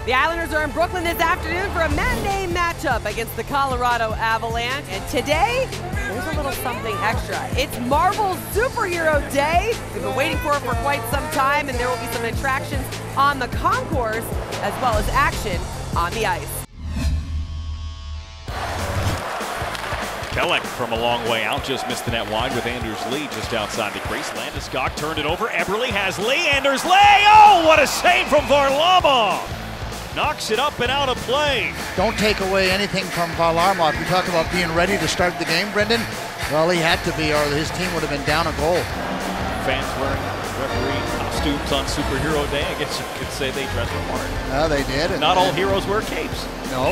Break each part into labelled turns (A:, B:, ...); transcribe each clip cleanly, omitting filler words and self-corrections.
A: The Islanders are in Brooklyn this afternoon for a matinee matchup against the Colorado Avalanche. And today, there's a little something extra. It's Marvel's Superhero Day. We've been waiting for it for quite some time, and there will be some attractions on the concourse as well as action on the ice.
B: Pulock from a long way out, just missed the net wide with Anders Lee just outside the crease. Landeskog turned it over. Eberle has Lee. Anders Lee. Oh, what a save from Varlamov! Knocks it up and out of play.
C: Don't take away anything from Varlamov. You talk about being ready to start the game, Brendan. Well, he had to be, or his team would have been down a goal.
B: Fans wearing referee costumes on Superhero Day. I guess you could say they dressed the part.
C: No, they did. And
B: not all heroes wear capes.
C: No.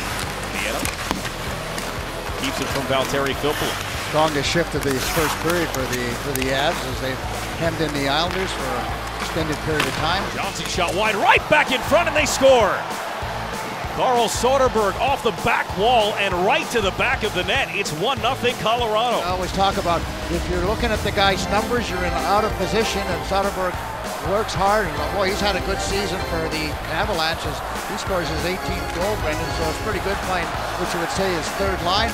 B: Keeps it from Valtteri Filppula.
C: Strongest shift of this first period for the Avs as they've hemmed in the Islanders for an extended period of time.
B: Johnson shot wide right back in front and they score. Carl Soderberg off the back wall and right to the back of the net. It's 1-0 Colorado.
C: I always talk about if you're looking at the guy's numbers, you're in out of position, and Soderberg works hard. And boy, he's had a good season for the Avalanches. He scores his 18th goal, Brendan, so it's pretty good playing, which you would say is third line.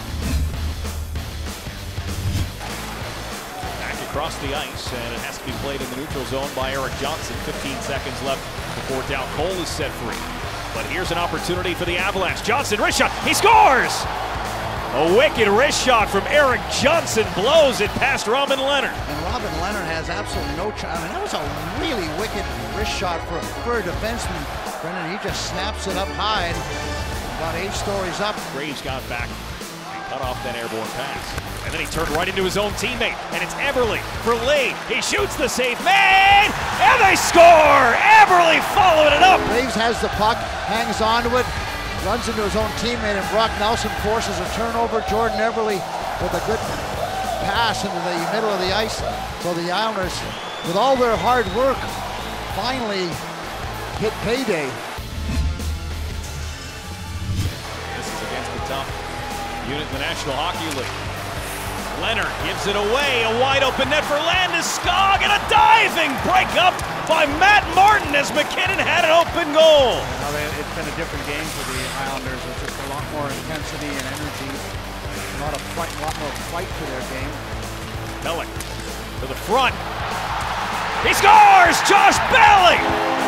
B: Back across the ice, and it has to be played in the neutral zone by Erik Johnson. 15 seconds left before Dow Cole is set free. But here's an opportunity for the Avalanche. Johnson, wrist shot, he scores! A wicked wrist shot from Erik Johnson blows it past Robin Leonard.
C: And Robin Leonard has absolutely no chance. I mean, that was a really wicked wrist shot for a defenseman. Brendan, he just snaps it up high and about 8 stories up.
B: Graves got back and cut off that airborne pass. And then he turned right into his own teammate, and it's Eberle for Lee. He shoots the save made, and they score! Eberle following it up.
C: Graves has the puck, hangs on to it, runs into his own teammate, and Brock Nelson forces a turnover. Jordan Eberle with a good pass into the middle of the ice. So the Islanders, with all their hard work, finally hit payday.
B: This is against the top unit in the National Hockey League. Leonard gives it away, a wide open net for Landeskog, and a diving breakup by Matt Martin as McKinnon had an open goal.
D: It's been a different game for the Islanders. It's just a lot more intensity and energy, a lot more fight to their game.
B: Pulock to the front. He scores! Josh Bailey!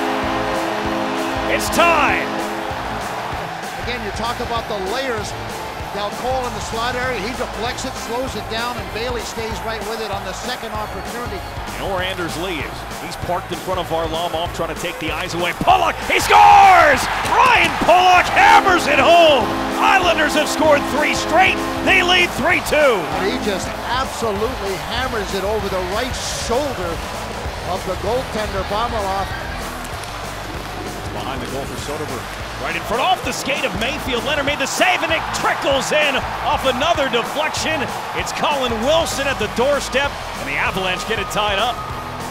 B: It's tied.
C: Again, you talk about the layers. Del Cole in the slot area, he deflects it, slows it down, and Bailey stays right with it on the second opportunity.
B: You know where Anders Lee is. He's parked in front of Varlamov trying to take the eyes away. Pulock, he scores! Ryan Pulock hammers it home! Islanders have scored 3 straight. They lead 3-2.
C: And he just absolutely hammers it over the right shoulder of the goaltender, Varlamov.
B: Behind the goal for Soderberg. Right in front, off the skate of Mayfield. Leonard made the save, and it trickles in off another deflection. It's Colin Wilson at the doorstep, and the Avalanche get it tied up.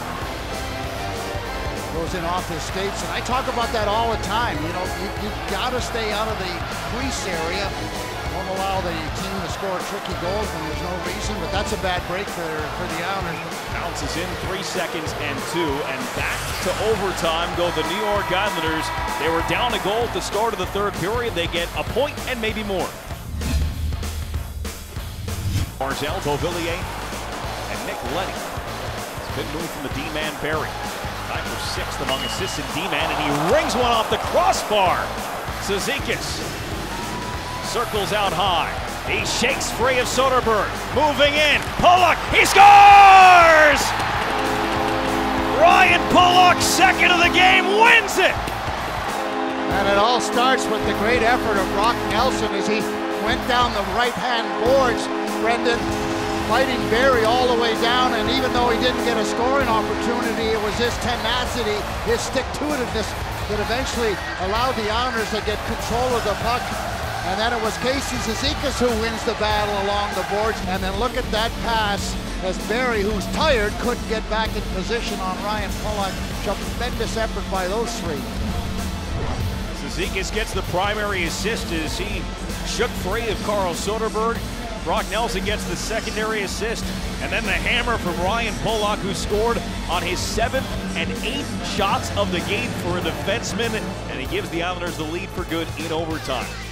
C: Goes in off his skates, and I talk about that all the time. You know, you got to stay out of the crease area. Don't allow the team to score tricky goals when there's no reason, but that's a bad break for the Islanders.
B: Bounces in 3 seconds and 2, and back to overtime go the New York Islanders. They were down a goal at the start of the third period. They get a point and maybe more. Barzal, Beauvillier, and Nick Leddy. It's a good move from the D-man Barry. Tied for 6th among assists in D-man, and he rings one off the crossbar. Cizikas circles out high. He shakes free of Soderberg. Moving in. Pulock, he scores! Ryan Pulock, second of the game, wins it!
C: And it all starts with the great effort of Brock Nelson as he went down the right-hand boards, Brendan, fighting Barry all the way down, and even though he didn't get a scoring opportunity, it was his tenacity, his stick-to-itiveness that eventually allowed the Islanders to get control of the puck. And then it was Casey Cizikas who wins the battle along the boards. And then look at that pass as Barry, who's tired, couldn't get back in position on Ryan Pulock. Tremendous effort by those 3.
B: Cizikas gets the primary assist as he shook free of Carl Soderberg. Brock Nelson gets the secondary assist, and then the hammer from Ryan Pulock, who scored on his 7th and 8th shots of the game for a defenseman, and he gives the Islanders the lead for good in overtime.